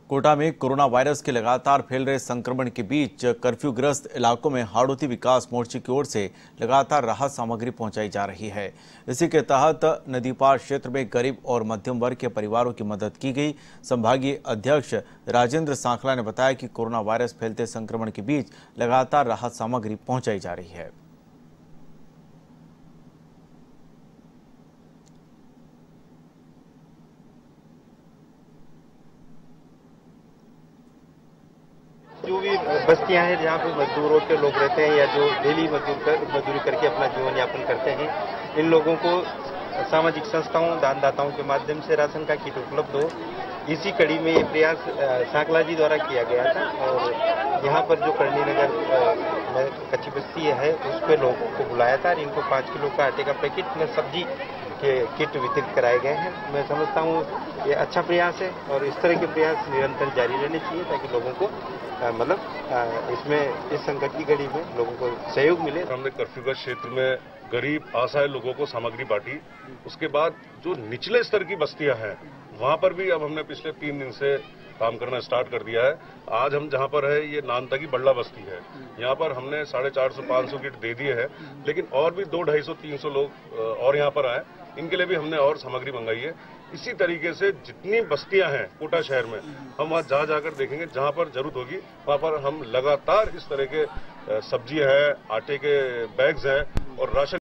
कोटा में corona virus के लगातार फैल रहे संक्रमण के बीच कर्फ्यूग्रस्त इलाकों में हाड़ौती विकास मोर्चे की ओर से लगातार राहत सामग्री पहुंचाई जा रही है। इसी के तहत नदी पार क्षेत्र में गरीब और मध्यम वर्ग के परिवारों की मदद की गई। संभागीय अध्यक्ष राजेंद्र सांखला ने बताया कि कोरोना वायरस फैलते संक्रमण के बीच लगातार राहत सामग्री पहुंचाई जा रही है। जो भी बस्तियां हैं जहाँ पे मजदूरों के लोग रहते हैं या जो डेली मजदूरी करके अपना जीवन यापन करते हैं, इन लोगों को सामाजिक संस्थाओं दानदाताओं के माध्यम से राशन का किट उपलब्ध हो, इसी कड़ी में ये प्रयास सांकला जी द्वारा किया गया था। और यहाँ पर जो करणी नगर में कच्ची बस्ती है उस पर लोगों को बुलाया था और इनको 5 किलो का आटे का पैकेट में सब्जी के किट वितरित कराए गए हैं। मैं समझता हूँ ये अच्छा प्रयास है और इस तरह के प्रयास निरंतर जारी रहने चाहिए ताकि लोगों को इसमें इस संकट की घड़ी में लोगों को सहयोग मिले। हमने कर्फ्यूग्रस्त क्षेत्र में गरीब असहाय लोगों को सामग्री बांटी। उसके बाद जो निचले स्तर की बस्तियां हैं वहां पर भी अब हमने पिछले 3 दिन से काम करना स्टार्ट कर दिया है। आज हम जहां पर है ये नानता की बल्ला बस्ती है, यहाँ पर हमने 450-500 किट दे दिए हैं, लेकिन और भी 200-250-300 लोग और यहाँ पर आए, इनके लिए भी हमने और सामग्री मंगाई है। इसी तरीके से जितनी बस्तियां हैं कोटा शहर में हम वहां जाकर देखेंगे, जहां पर जरूरत होगी वहां पर हम लगातार इस तरह के सब्जी है, आटे के बैग्स हैं और राशन